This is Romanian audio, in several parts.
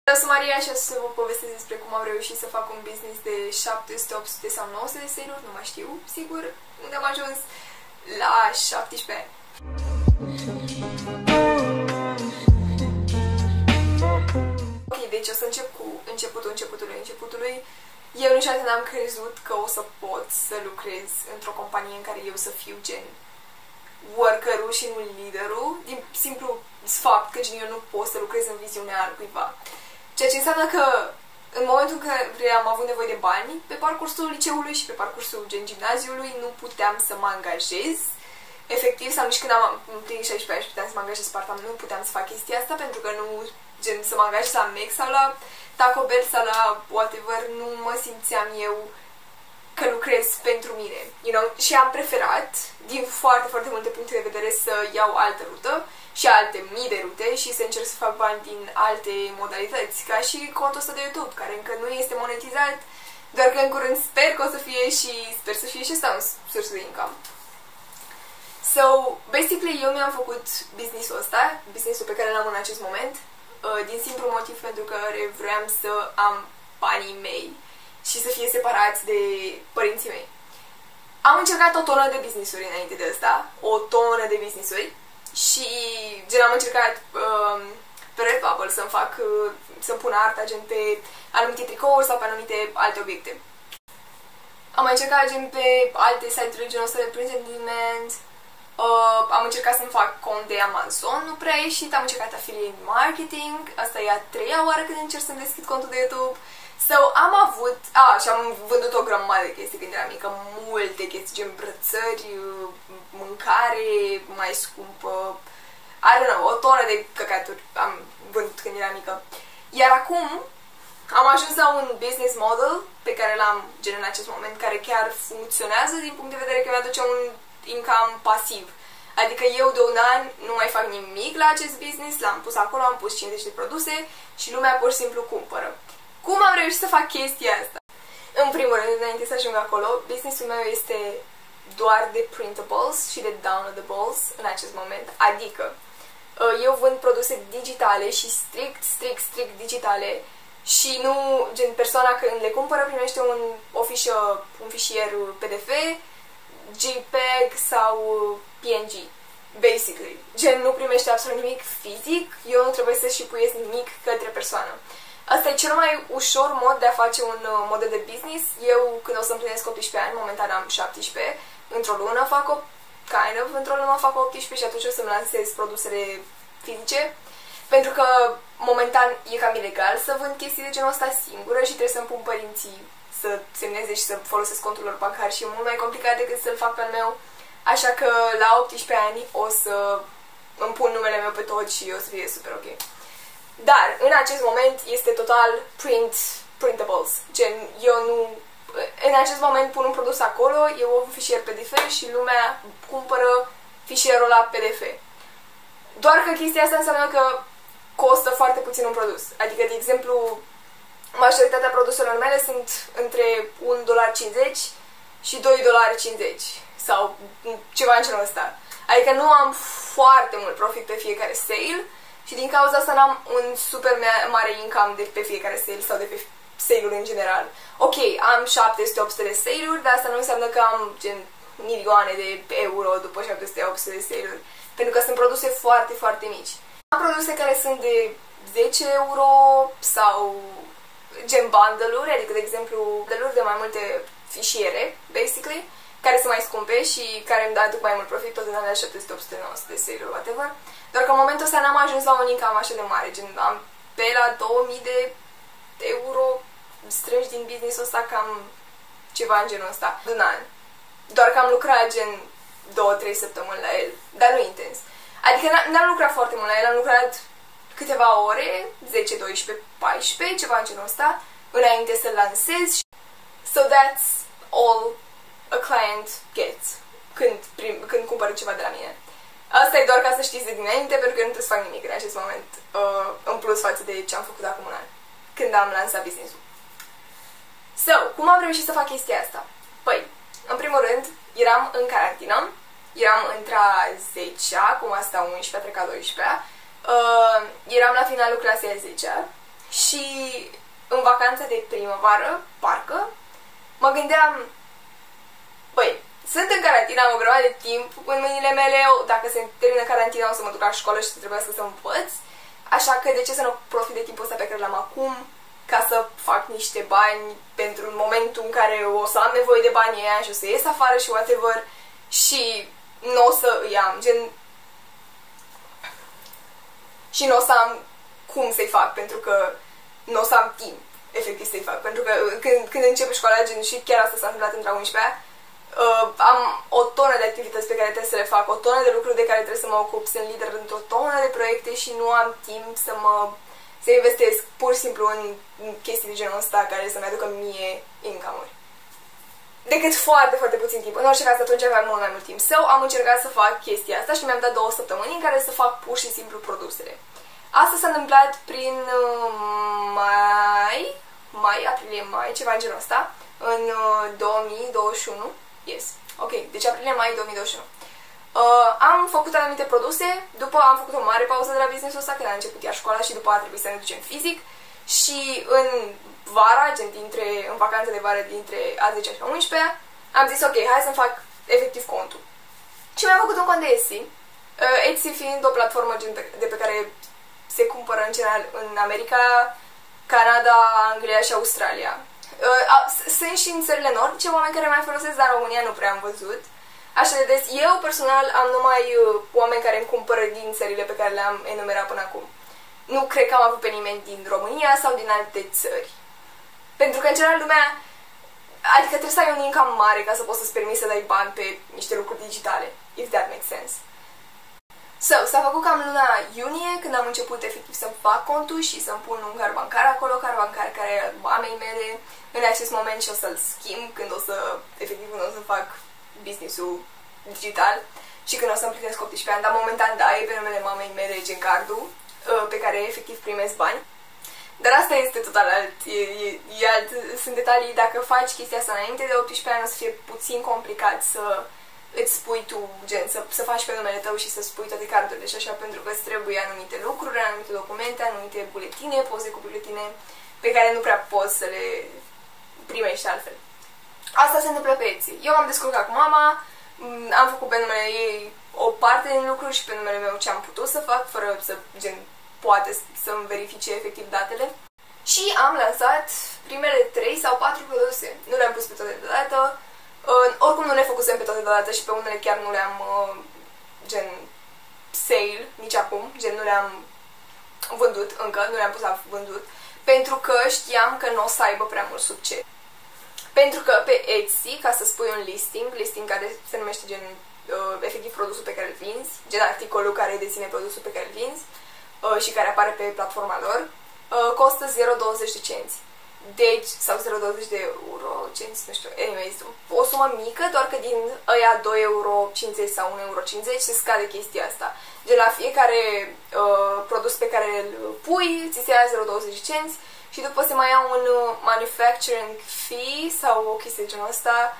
Eu sunt Maria și o să vă povestesc despre cum am reușit să fac un business de 700, 800 sau 900 de sale-uri, nu mai știu, sigur, unde am ajuns la 17 ani. Ok, deci o să încep cu începutului. Eu niciodată n-am crezut că o să pot să lucrez într-o companie în care eu să fiu gen worker-ul și nu liderul, din simplu fapt că gen eu nu pot să lucrez în viziunea cuiva. Ceea ce înseamnă că în momentul în care am avut nevoie de bani, pe parcursul liceului și pe parcursul gen gimnaziului, nu puteam să mă angajez. Efectiv, sau nici când am împlinit 16 ani și puteam să mă angajez part-time, nu puteam să fac chestia asta, pentru că nu, gen, să mă angajez la Mac sau la Taco Bell sau la whatever, nu mă simțeam eu că lucrez pentru mine, you know? Și am preferat, din foarte, foarte multe puncte de vedere, să iau altă rută și alte mii de rute și să încerc să fac bani din alte modalități, ca și contul ăsta de YouTube, care încă nu este monetizat, doar că în curând sper că o să fie și sper să fie și asta un sursă de income. So, basically, eu mi-am făcut business-ul ăsta, business-ul pe care l-am în acest moment, din simplu motiv pentru că vreau să am banii mei și să fie separați de părinții mei. Am încercat o tonă de business-uri înainte de asta, o tonă de business-uri și gen am încercat pe Redbubble să-mi pun arta gen pe anumite tricouri sau pe anumite alte obiecte. Am mai încercat gen pe alte site-uri genul ăsta de print on demand. Am încercat să-mi fac cont de Amazon, nu prea a ieșit, am încercat affiliate marketing, asta e a treia oară când încerc să-mi deschid contul de YouTube. Sau am avut, și am vândut o grămadă de chestii când eram mică, multe chestii, gen brățări, mâncare mai scumpă, I don't know, o tonă de căcaturi am vândut când eram mică. Iar acum am ajuns la un business model pe care l-am gen în acest moment, care chiar funcționează din punct de vedere că mi-aduce un income pasiv. Adică eu de un an nu mai fac nimic la acest business, l-am pus acolo, am pus 50 de produse și lumea pur și simplu cumpără. Cum am reușit să fac chestia asta? În primul rând, înainte să ajung acolo, business-ul meu este doar de printables și de downloadables în acest moment. Adică, eu vând produse digitale și strict digitale și nu, gen, persoana când le cumpără primește un fișier PDF, JPEG sau PNG, basically. Gen, nu primește absolut nimic fizic, eu nu trebuie să șipuiesc nimic către persoană. Asta e cel mai ușor mod de a face un model de business. Eu, când o să împlinesc 18 ani, momentan am 17, într-o lună fac într-o lună fac 18 și atunci o să-mi lansez produsele fizice. Pentru că, momentan, e cam ilegal să vând chestii de genul ăsta singură și trebuie să-mi pun părinții să semneze și să folosesc contul lor bancar și e mult mai complicat decât să-l fac pe al meu. Așa că, la 18 ani, o să îmi pun numele meu pe tot și o să fie super ok. Dar, în acest moment, este total printables. Gen, eu nu... În acest moment pun un produs acolo, eu un fișier PDF și lumea cumpără fișierul la PDF. Doar că chestia asta înseamnă că costă foarte puțin un produs. Adică, de exemplu, majoritatea produselor mele sunt între $1,50 și $2,50 sau ceva în genul ăsta. Adică nu am foarte mult profit pe fiecare sale și din cauza asta n-am un super mare income de pe fiecare sale sau de pe sale-uri în general. Ok, am 700-800 de sale-uri, dar asta nu înseamnă că am gen milioane de euro după 700-800 de sale-uri. Pentru că sunt produse foarte, foarte mici. Am produse care sunt de 10 euro sau gen bundle-uri, adică de exemplu bundle-uri de mai multe fișiere, basically, care sunt mai scumpe și care îmi aduc mai mult profit tot în alea 700, 800, 900 de sale-uri, whatever. Doar că în momentul ăsta n-am ajuns la un income așa de mare, gen am pe la 2000 de euro strângi din business-ul ăsta, cam ceva în genul ăsta, de un an. Doar că am lucrat gen 2-3 săptămâni la el, dar nu intens. Adică n-am lucrat foarte mult la el, am lucrat câteva ore, 10, 12, 14, ceva în genul ăsta, înainte să-l lansez. So that's all a client gets când cumpără ceva de la mine. Asta e doar ca să știți de dinainte, pentru că eu nu trebuie să fac nimic în acest moment, în plus față de ce am făcut acum un an, când am lansat business-ul. So, cum am reușit să fac chestia asta? Păi, în primul rând, eram în carantină, eram între-a 10-a, acum asta 11-a, trec a 12-a, eram la finalul clasei a 10-a Și în vacanța de primăvară, parcă, mă gândeam, băi, sunt în carantină, am o grămadă de timp în mâinile mele, dacă se termină carantina o să mă duc la școală și trebuie să învăț, așa că de ce să nu profit de timpul ăsta pe care l-am acum ca să fac niște bani pentru momentul în care o să am nevoie de banii aia și o să ies afară și whatever și nu o să îi am, gen... Și nu o să am cum să-i fac, pentru că nu o să am timp, efectiv, să-i fac. Pentru că când începe școala, gen, și chiar asta s-a întâmplat între 11-a, am o tonă de activități pe care trebuie să le fac, o tonă de lucruri de care trebuie să mă ocup, sunt lider într-o tonă de proiecte și nu am timp să investesc pur și simplu în chestii de genul ăsta care să-mi aducă mie income-uri. Decât foarte, foarte puțin timp. În orice caz, atunci aveam mult mai mult timp. Sau am încercat să fac chestia asta și mi-am dat 2 săptămâni în care să fac pur și simplu produsele. Asta s-a întâmplat prin aprilie-mai, ceva în genul ăsta, în 2021. Yes. Ok, deci aprilie-mai 2021. Am făcut anumite produse, după am făcut o mare pauză de la business-ul ăsta, când a început iar școala și după a trebuit să ne ducem fizic. Și în vara, gen în vacanța de vară dintre a 10-a și a 11-a, am zis ok, hai să-mi fac efectiv contul. Și mi-am făcut un cont de Etsy. Etsy fiind o platformă de pe care se cumpără în general în America, Canada, Anglia și Australia. Sunt și în țările nordice oameni care mai folosesc, dar în România nu prea am văzut. Așa de des, eu personal am numai oameni care îmi cumpără din țările pe care le-am enumerat până acum. Nu cred că am avut pe nimeni din România sau din alte țări. Pentru că, în general, lumea... Adică trebuie să ai un income mare ca să poți să-ți permiți să dai bani pe niște lucruri digitale. If that makes sense. S-a făcut cam luna iunie, când am început efectiv să-mi fac contul și să-mi pun un card bancar acolo, card bancar care e al mamei mele în acest moment și o să-l schimb când o să, efectiv, când o să fac business-ul digital și când o să împlinesc 18 ani, dar momentan da, e pe numele mamei mele gen cardul pe care efectiv primesc bani. Dar asta este total alt, sunt detalii, dacă faci chestia asta înainte de 18 ani o să fie puțin complicat să îți spui tu, gen, să faci pe numele tău și să spui toate cardurile și așa, pentru că îți trebuie anumite lucruri, anumite documente, anumite buletine, poze cu buletine pe care nu prea poți să le primești altfel. Asta se întâmplă pe Etsy. Eu m-am descurcat cu mama, am făcut pe numele ei o parte din lucruri și pe numele meu ce am putut să fac, fără să, gen, poate să-mi verifice efectiv datele. Și am lansat primele 3 sau 4 produse. Nu le-am pus pe toate deodată. Oricum nu le făcusem pe toate deodată și pe unele chiar nu le-am gen sale nici acum, gen nu le-am vândut încă, nu le-am pus la vândut, pentru că știam că nu o să aibă prea mult succes. Pentru că pe Etsy, ca să spui un listing care se numește gen efectiv produsul pe care îl vinzi, gen articolul care deține produsul pe care îl vinzi și care apare pe platforma lor, costă 0,20 de cenți. Deci, sau 0,20 de euro, cenți, nu știu, anyways, o sumă mică, doar că din ăia 2,50 euro sau 1,50 euro se scade chestia asta. De la fiecare produs pe care îl pui, ți se ia 0,20 de cenți și după se mai ia un manufacturing fee sau o chestie de genul ăsta,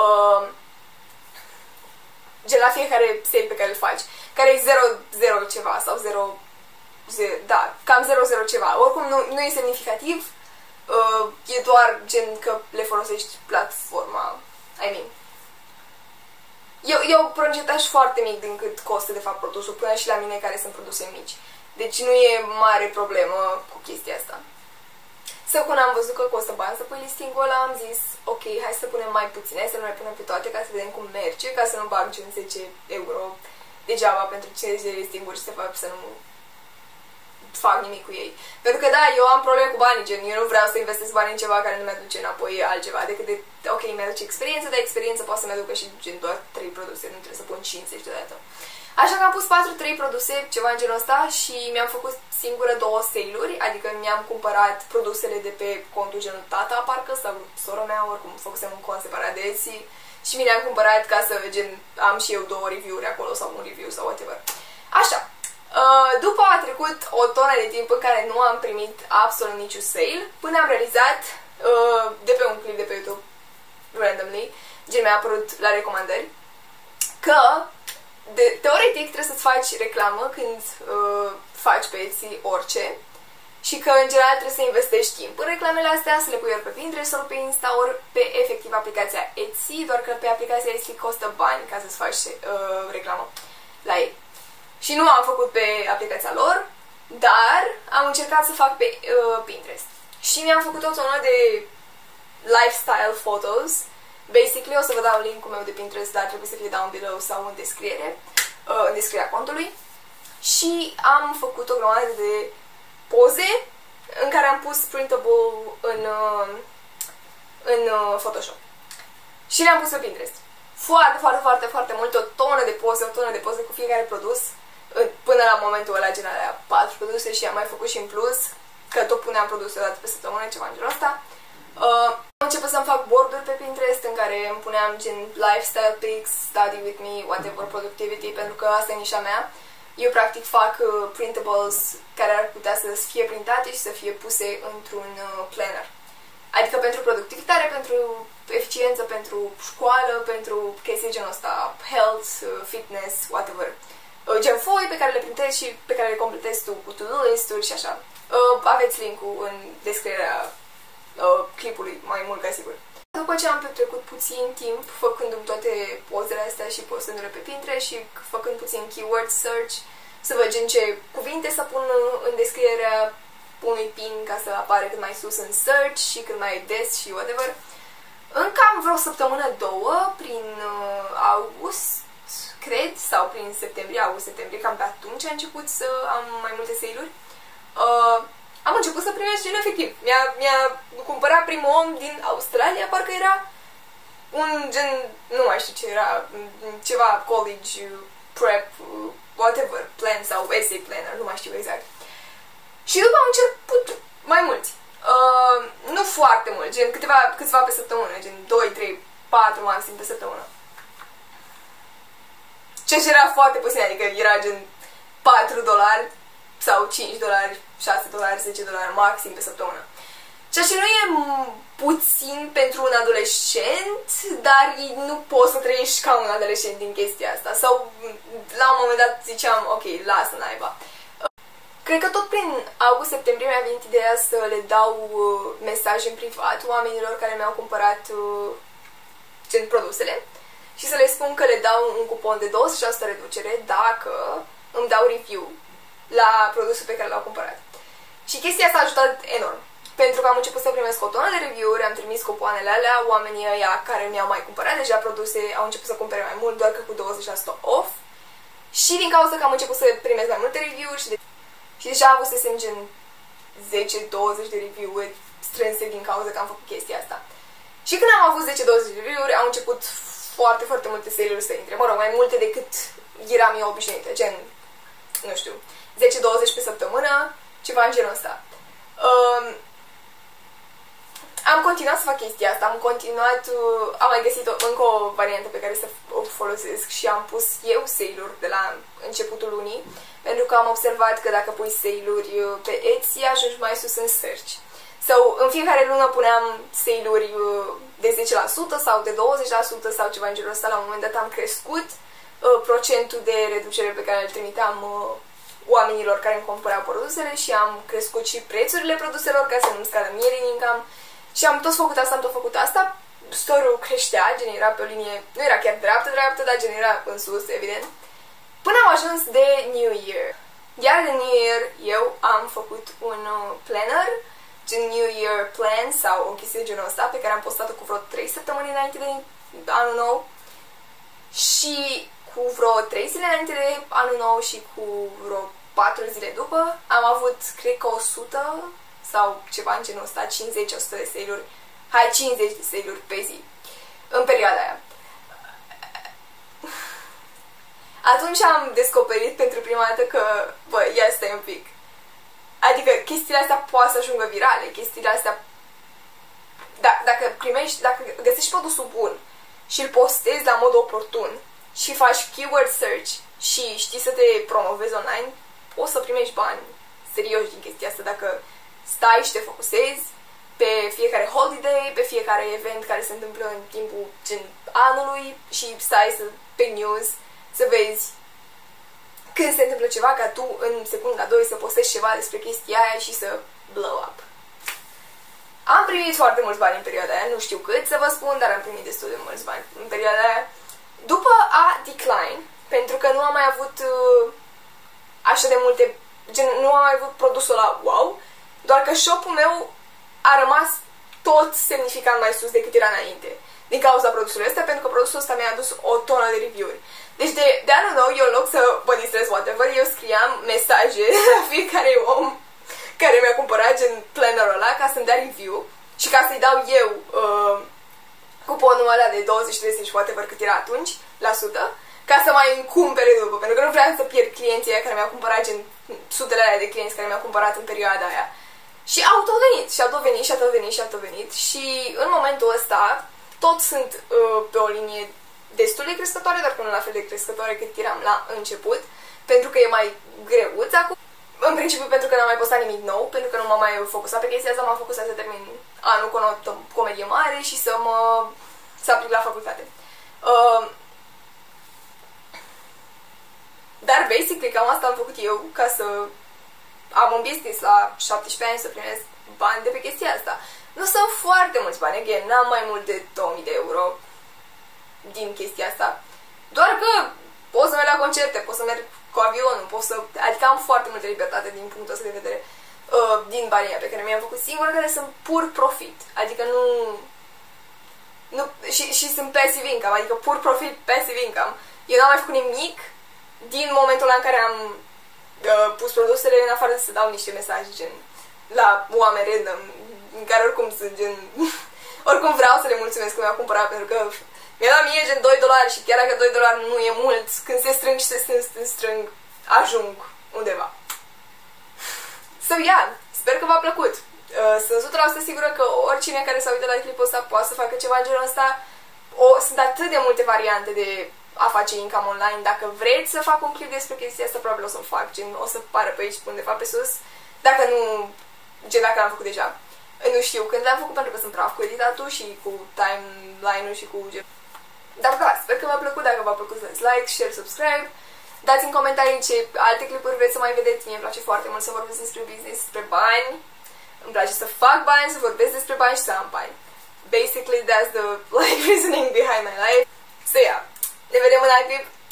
gen la fiecare sale pe care îl faci, care e 0,0 ceva sau 0, da, cam 0,0 ceva. Oricum nu e semnificativ, e doar gen că le folosești platforma, I mean. E un procentaj foarte mic din cât costă de fapt produsul, până și la mine care sunt produse mici. Deci nu e mare problemă cu chestia asta. Sau când am văzut că costă bani să pui listing-ul ăla, am zis, ok, hai să punem mai puțin, hai să nu mai punem pe toate ca să vedem cum merge, ca să nu bag gen 10 euro degeaba pentru 50 de listing-uri și să nu fac nimic cu ei. Pentru că da, eu am probleme cu banii, gen, eu nu vreau să investesc bani în ceva care nu mi-aduce înapoi altceva, decât de, ok, mi-aduce experiență, dar experiență poate să-mi aducă și gen doar 3 produse, nu trebuie să pun 50 deodată. Așa că am pus 4-3 produse, ceva în genul ăsta și mi-am făcut singură 2 sale-uri, adică mi-am cumpărat produsele de pe contul genul tata, parcă, sau sora mea, oricum făcusem un cont separat de Etsy și mi le-am cumpărat ca să, gen, am și eu 2 review-uri acolo sau un review sau whatever. Așa. După a trecut o tonă de timp în care nu am primit absolut niciun sale, până am realizat de pe un clip de pe YouTube, randomly, gen mi-a apărut la recomandări, că teoretic trebuie să-ți faci reclamă când faci pe Etsy orice și că în general trebuie să investești timp în reclamele astea, să le pui ori pe Pinterest, ori pe Insta, ori pe efectiv aplicația Etsy, doar că pe aplicația Etsy costă bani ca să-ți faci reclamă la ei. Și nu am făcut pe aplicația lor, dar am încercat să fac pe Pinterest. Și mi-am făcut o tonă de lifestyle photos. Basically, o să vă dau link-ul meu de Pinterest, dar trebuie să fie down below sau în descriere, în descrierea contului. Și am făcut o grămadă de poze în care am pus printable în Photoshop. Și le-am pus pe Pinterest. Foarte mult, o tonă de poze cu fiecare produs, până la momentul ăla gen alea 4 produse și am mai făcut și în plus, că tot puneam produse o dată pe săptămână, ceva în genul ăsta. Am început să-mi fac board-uri pe Pinterest în care îmi puneam gen lifestyle pics, study with me, whatever, productivity, pentru că asta e nișa mea. Eu practic fac printables care ar putea să fie printate și să fie puse într-un planner. Adică pentru productivitate, pentru eficiență, pentru școală, pentru chestii genul ăsta, health, fitness, whatever. Gen foi pe care le printezi și pe care le completezi tu cu to-do list-uri și așa. Aveți link-ul în descrierea clipului, mai mult ca sigur. După ce am petrecut puțin timp făcându-mi toate pozele astea și postându-le pe Pinterest și făcând puțin keyword search, să văd gen ce cuvinte să pun în descrierea unui pin ca să apară cât mai sus în search și cât mai des și whatever. În cam vreo săptămână, două, prin august, cred, sau prin septembrie, august-septembrie, cam pe atunci a început să am mai multe sale-uri. Am început să primesc gen efectiv. Mi-a cumpărat primul om din Australia, parcă era un gen, nu mai știu ce era, ceva college prep, whatever, plan sau essay planner, nu mai știu exact. Și după am început mai mulți. Nu foarte mult, gen câțiva pe săptămână, gen 2, 3, 4 maxim pe săptămână. Ceea ce era foarte puțin, adică era gen $4 sau $5, $6, $10 maxim pe săptămână. Ceea ce nu e puțin pentru un adolescent, dar nu poți să trăiești ca un adolescent din chestia asta. Sau la un moment dat ziceam, ok, lasă naiba. Cred că tot prin august-septembrie mi-a venit ideea să le dau mesaje în privat oamenilor care mi-au cumpărat gen produsele și să le spun că le dau un cupon de 20% reducere dacă îmi dau review la produsul pe care l-au cumpărat. Și chestia asta a ajutat enorm. Pentru că am început să primesc o tonă de review-uri, am trimis cupoanele alea, oamenii ăia care mi-au mai cumpărat deja produse au început să cumpere mai mult, doar că cu 20% off. Și din cauza că am început să primesc mai multe review-uri și deja avusesem gen 10-20 de review-uri strânse din cauza că am făcut chestia asta. Și când am avut 10-20 de review-uri, au început foarte multe sale-uri să intre. Mă rog, mai multe decât eram eu obișnuită, gen, nu știu, 10-20 pe săptămână, ceva în genul ăsta. Am continuat să fac chestia asta, am mai găsit încă o variantă pe care să o folosesc și am pus eu sale-uri de la începutul lunii, pentru că am observat că dacă pui sale-uri pe Etsy, ajungi mai sus în search. Sau în fiecare lună puneam sale-uri de 10% sau de 20% sau ceva în genul ăsta. La un moment dat am crescut procentul de reducere pe care îl trimiteam oamenilor care îmi cumpărau produsele și am crescut și prețurile produselor ca să nu-mi scadă mie din income. Și am tot făcut asta, store-ul creștea, gen era pe o linie, nu era chiar dreaptă, dar gen era în sus, evident. Până am ajuns de New Year. Iar de New Year eu am făcut un planner, gen New Year Plan sau o chestie de genul ăsta, pe care am postat-o cu vreo 3 săptămâni înainte de anul nou. Și cu vreo 3 zile înainte de anul nou și cu vreo 4 zile după am avut, cred că 100 sau ceva în genul ăsta, 50-100 de sale-uri. Hai, 50 de sale-uri pe zi. În perioada aia. Atunci am descoperit pentru prima dată că, bă, ia stai un pic. Adică chestiile astea poate să ajungă virale, chestiile astea... Dacă găsești produsul bun și îl postezi la mod oportun și faci keyword search și știi să te promovezi online, poți să primești bani serioși din chestia asta dacă stai și te focusezi pe fiecare holiday, pe fiecare event care se întâmplă în timpul anului și stai pe news să vezi când se întâmplă ceva ca tu în secunda 2 să postezi ceva despre chestia aia și să blow up. Am primit foarte mulți bani în perioada aia, nu știu cât să vă spun, dar am primit destul de mulți bani în perioada aia. După a decline, pentru că nu am mai avut așa de multe, gen, nu am mai avut produsul la wow, doar că shop-ul meu a rămas tot semnificant mai sus decât era înainte. Din cauza produsului ăsta, pentru că produsul ăsta mi-a adus o tonă de review-uri. Deci de anul nou, eu în loc să mă distrez whatever, eu scriam mesaje la fiecare om care mi-a cumpărat gen plannerul ăla ca să-mi dea review și ca să-i dau eu cuponul ăla de 20-30 whatever cât era atunci, la sută, ca să mai îmi cumpere după, pentru că nu vreau să pierd clienții aia care mi-au cumpărat, gen sutele alea de clienți care mi-au cumpărat în perioada aia. Și au tot venit, și au tot venit, și au tot venit, și au tot venit. Și în momentul ăsta, tot sunt pe o linie destul de crescătoare, dar până la fel de crescătoare cât eram la început, pentru că e mai greuț acum. În principiu pentru că n-am mai postat nimic nou, pentru că nu m-am mai focusat pe chestia asta, m-am focusat să termin anul cu o notă comedie mare și să aplic la facultate. Dar, basically, cam asta am făcut eu ca să am un business la 17 ani, să primesc bani de pe chestia asta. Nu sunt foarte mulți bani, again, n-am mai mult de 2000 de euro din chestia asta. Doar că pot să merg la concerte, pot să merg cu avionul, pot să... Adică am foarte multă libertate din punctul ăsta de vedere din banii pe care mi-am făcut singur, care sunt pur profit. Adică nu și sunt passive income, adică pur profit, passive income. Eu n-am mai făcut nimic din momentul ăla în care am pus produsele, în afară să dau niște mesaje gen la oameni random, în care oricum sunt gen... oricum vreau să le mulțumesc că mi-au cumpărat, pentru că mi-a dat mie gen $2 și chiar dacă $2 nu e mult, când se strâng și se strâng, ajung undeva. So, yeah, sper că v-a plăcut. Sunt 100% sigură că oricine care s-a uitat la clipul ăsta poate să facă ceva în genul ăsta. Sunt atât de multe variante de a face income online. Dacă vreți să fac un clip despre chestia asta, probabil o să-l fac, gen, o să pară pe aici, undeva pe sus. Dacă nu, gen, dacă l-am făcut deja. Nu știu când l-am făcut, pentru că sunt praf cu editatul și cu timeline-ul și cu gen. Dar da, sper că v-a plăcut. Dacă v-a plăcut, dați like, share, subscribe. Dați în comentarii ce alte clipuri vreți să mai vedeți. Mie îmi place foarte mult să vorbesc despre business, despre bani. Îmi place să fac bani, să vorbesc despre bani și să am bani. Basically, that's the reasoning behind my life. So yeah, ne vedem în alt clip.